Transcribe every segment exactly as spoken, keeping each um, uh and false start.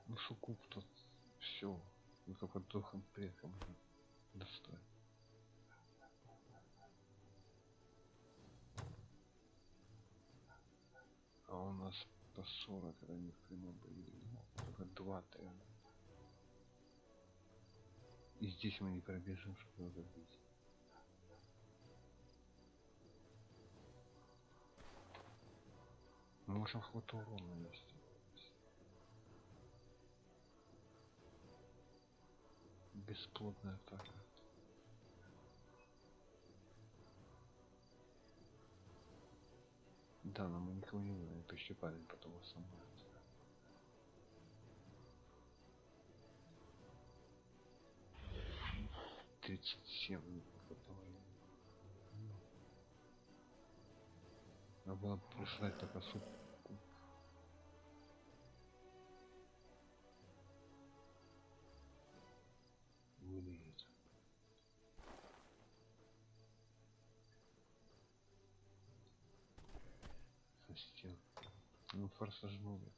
Ну суккуб тут все, ну только духом предком достать. А у нас по сорок, когда не в Крыму были, ну, только два-три. И здесь мы не пробежим, чтобы забить. Мы можем хвату урона нести. Бесплотная атака. Да, но мы никого не будем прищипали, потому что тридцать семь хватало. Надо было прислать только суп. Выглядит. Со стен. Ну форсажнули.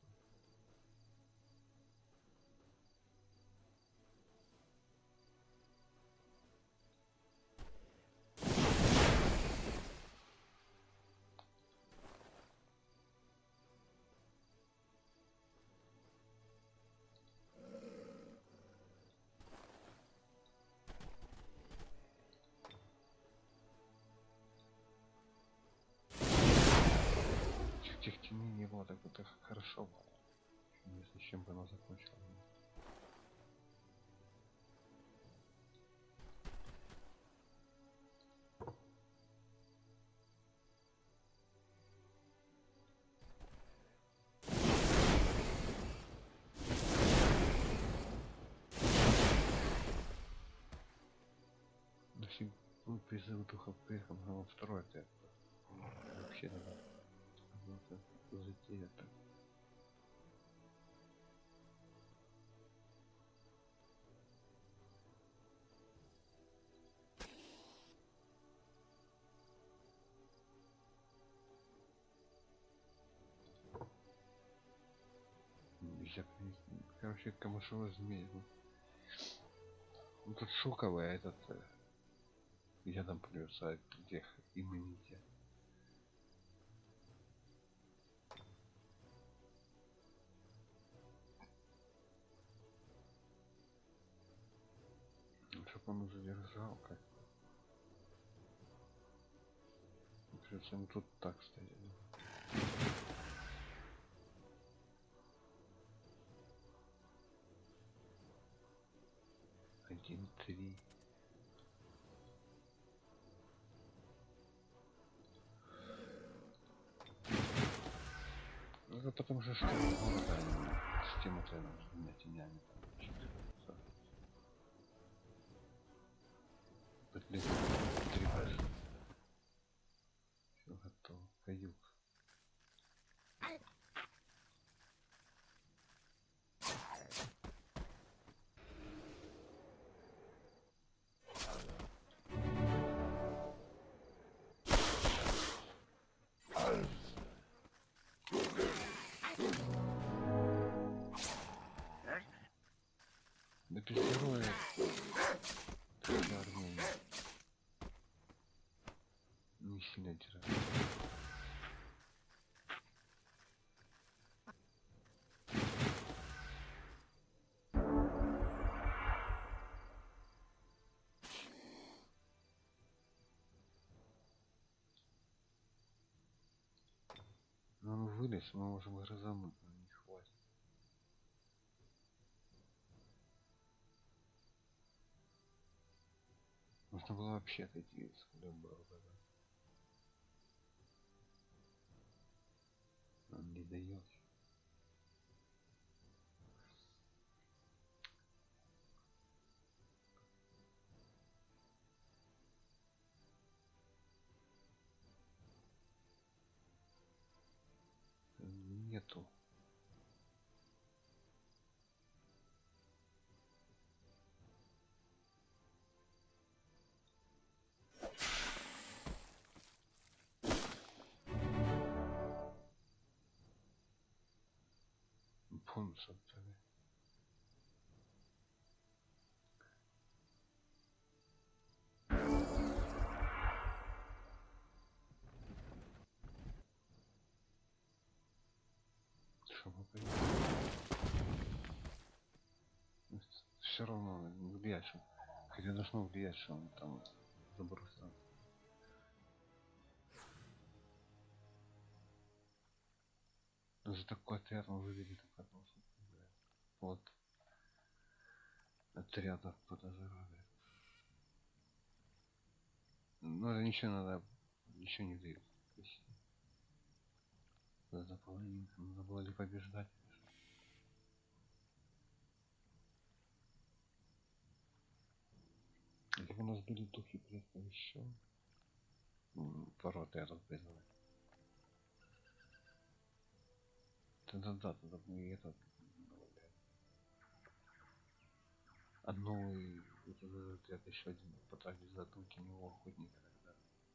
Тех теней не было, так это хорошо было. Если с чем бы оно закончилось. Если ну, призыв духа предком, а второй это вообще надо. Вот затея это. Я, короче, камышовый змей. Ну тут шоковый, а этот я там плюс, а тех иммунитет. Чтоб он задержал как. Придется не тут так стоять. Один, три. Это потому что что с тем это двумя тенями там. Подлез три раза. Все готово. Каюк. Да без героя. Не сильно теряю. Но он вылез, мы можем разомнуть, но не хватит. Можно было вообще отойти с любого. Он не дает. Нету. Бонус отдали. Хорошо, все равно влияет, что хотя должно влиять, что он там забросил. За такой отряд он выглядит как вот отрядов подозревали. Ну это ничего надо, ничего не дает. За половину надо было ли побеждать. Если бы у нас были духи предков еще пару отрядов призвать. Тогда да, тогда бы и этот а новый отряд еще один потратить за духи него охотника тогда.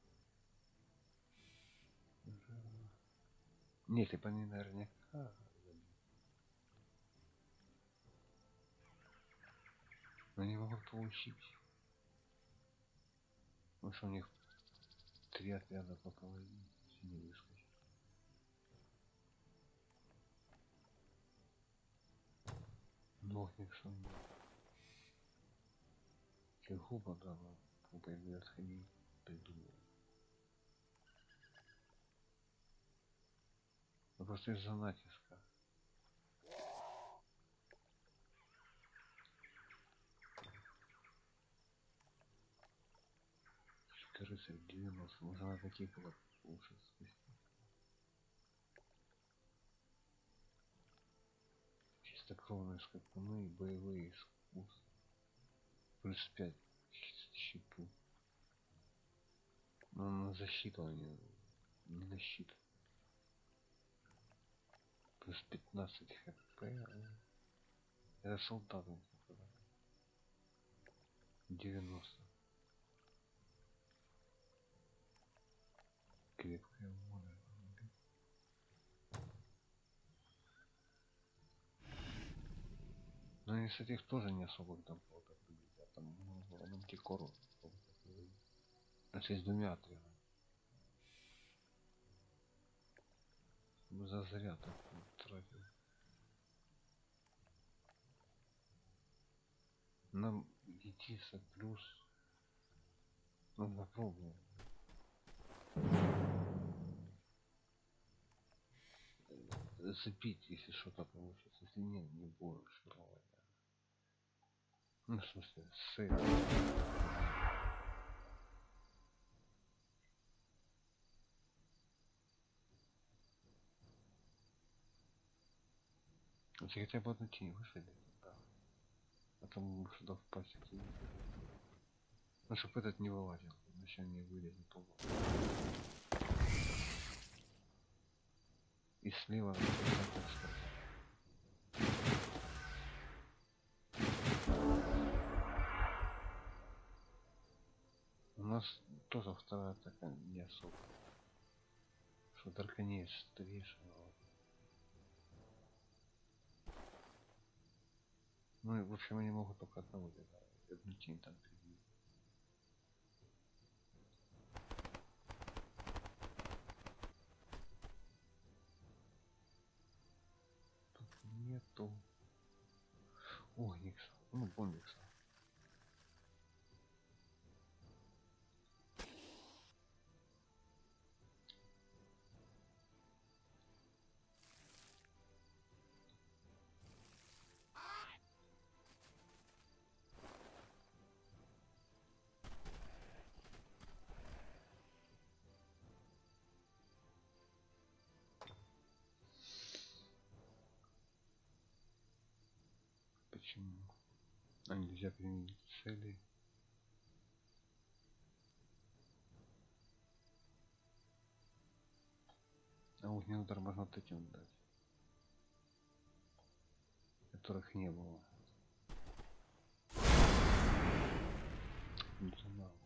Нет, типа они наверняка. Но не могут получить. Потому что у них три отряда по половине не выскочит. Ногник что ли. Губа, да, но губа и отходить придумал. Но просто из-за натиска. Рыцарь девяносто, можно на таких вот лучше спустить. Чистокровные скакуны, боевые искусства. Плюс пять щиту. Но на защиту они не на щит. Плюс пятнадцать хп. Это солдаты. девяносто. Крепкая воля. Но из этих тоже не особо там кого-то победят. Там много мантикору. Это с двумя отрядами. За зря так тратил. Нам единица плюс. Ну попробуем. Запить, если что-то получится. Если нет, не будешь. Ну, в смысле, сейф. Если хотя бы одну тень вышли, да. А там сюда впасть. Ну, чтоб этот не вылазил. Иначе они вылезет оба. И слева, так сказать. У нас тоже вторая такая не особо. Что только не есть старейшина. Ну и в общем они могут только одного где-то. Одну тень там прибить. Тут нету. О, Никса. Ну, бомбикса. Почему? А нельзя применить цели. А огненный удар можно вот этим дать. Которых не было. Не знал.